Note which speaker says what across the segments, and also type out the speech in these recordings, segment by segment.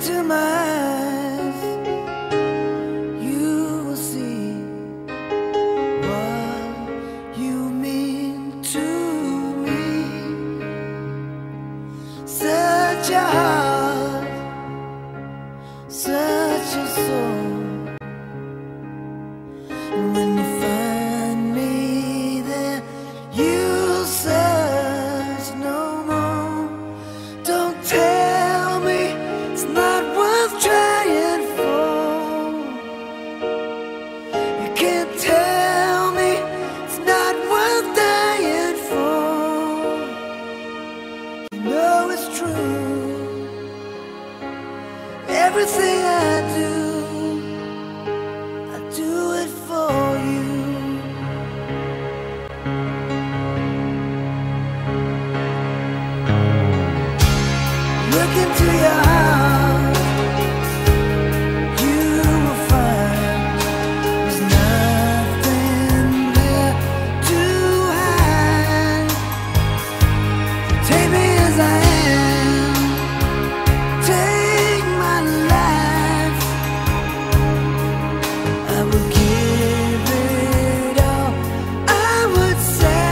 Speaker 1: into my eyes, you will see what you mean to me. Such a heart, such a soul. And when you find me there, you'll search no more. Don't tell me it's not worth trying for. You can't tell me it's not worth dying for. You know it's true. Everything I do it for you. Look into your heart, you will find there's nothing there to hide. Take me as I am, take my life. I will give it all, I would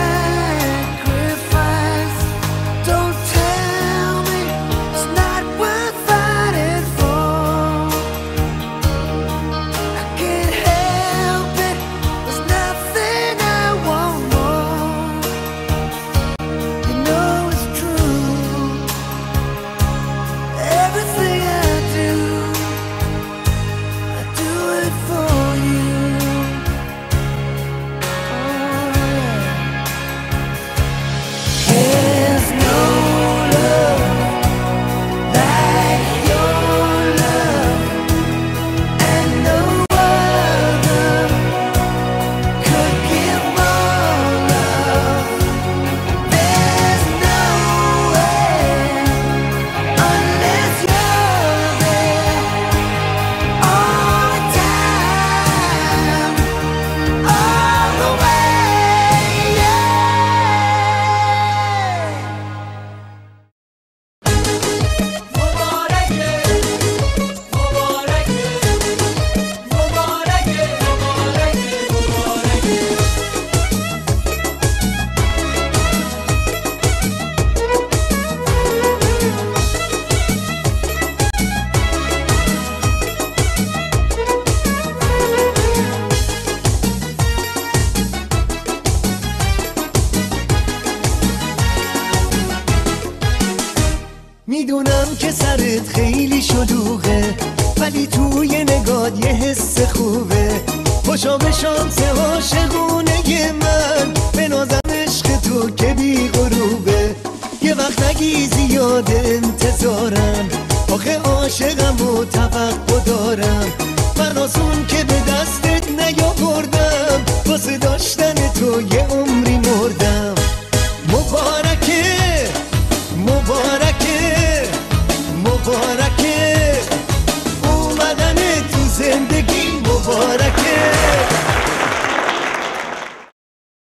Speaker 1: sacrifice. Don't tell me it's not worth fighting for. I can't help it, there's nothing I want more. You know it's true. Everything I do it for you. There's no love like your love, and no other could give more love. There's no way unless you're there all the time, all the way, yeah.
Speaker 2: میدونم که سرت خیلی شلوغه، ولی توی نگات یه حس خوبه. خوشا به شانس عاشقونه من، به نازم عشق تو که بی غروبه. یه وقت نگی زیاد انتظارم، آخه عاشقم و توقع دارم. فراسون که به دستت نیاوردم، واسه داشتن تو یه عمری مردم.